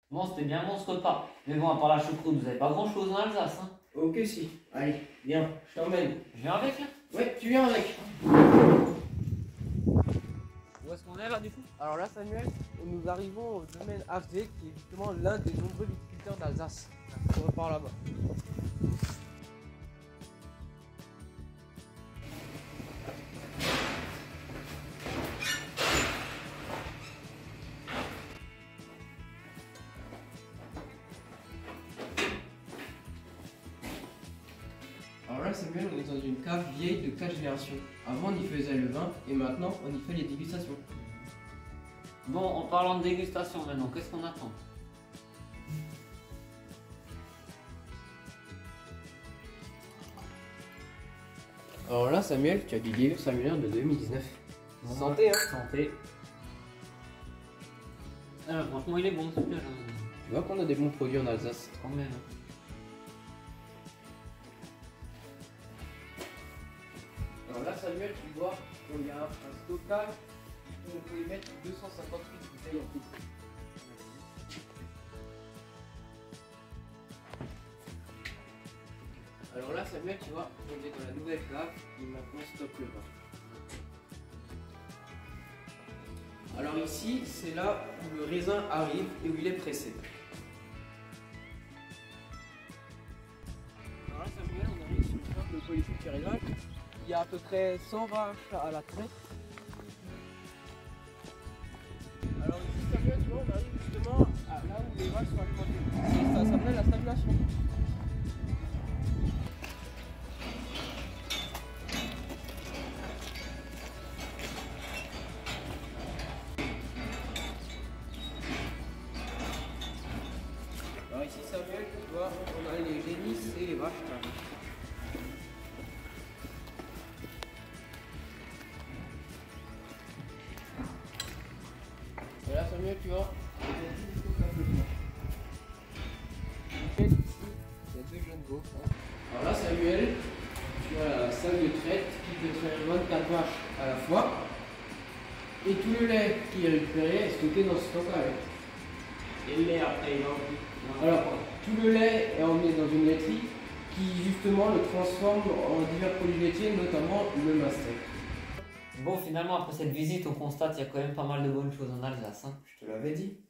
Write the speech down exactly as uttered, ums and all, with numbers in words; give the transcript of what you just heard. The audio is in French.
Bon, c'était bien bon ce repas. Mais bon, à part la choucroute, vous avez pas grand chose en Alsace, hein. Ok, si. Allez, viens, je t'emmène. Je viens avec là. Ouais, tu viens avec. Où est-ce qu'on est là du coup? Alors là, Samuel, nous arrivons au domaine Afzé, qui est justement l'un des nombreux viticulteurs d'Alsace. On repart là-bas. Alors là, Samuel, on est dans une cave vieille de quatre générations. Avant, on y faisait le vin et maintenant, on y fait les dégustations. Bon, en parlant de dégustation maintenant, qu'est-ce qu'on attend? Alors là, Samuel, tu as du Guévure Samuel de deux mille dix-neuf. Bon, Santé, hein. Santé. Alors, franchement, il est bon celui-là. Tu vois qu'on a des bons produits en Alsace. Quand même. Alors là, Samuel, tu vois qu'il y a un stockage où on peut y mettre deux cent cinquante-huit bouteilles en tout. Alors là, Samuel, tu vois, on est dans la nouvelle cave et maintenant on stocke le vin. Alors ici, c'est là où le raisin arrive et où il est pressé. Alors là, Samuel, on arrive sur le camp de polyculturel. Il y a à peu près cent vaches à la traite. Alors ici, Samuel, tu vois, on arrive justement à là où les vaches sont alimentées. Ça, ça s'appelle la stabulation. Alors ici, Samuel, tu vois, on a les génisses et les vaches. Et là, Samuel, tu vois, ici, il y a deux jeunes veaux. Alors là, Samuel, tu as la salle de traite qui peut traire vingt-quatre vaches à la fois. Et tout le lait qui est récupéré est stocké dans ce stockage. Et le lait après, il va où? Alors, tout le lait est emmené dans une laiterie qui justement le transforme en divers produits laitiers, notamment le mastic. Bon, finalement, après cette visite, on constate qu'il y a quand même pas mal de bonnes choses en Alsace, hein. Je te l'avais dit.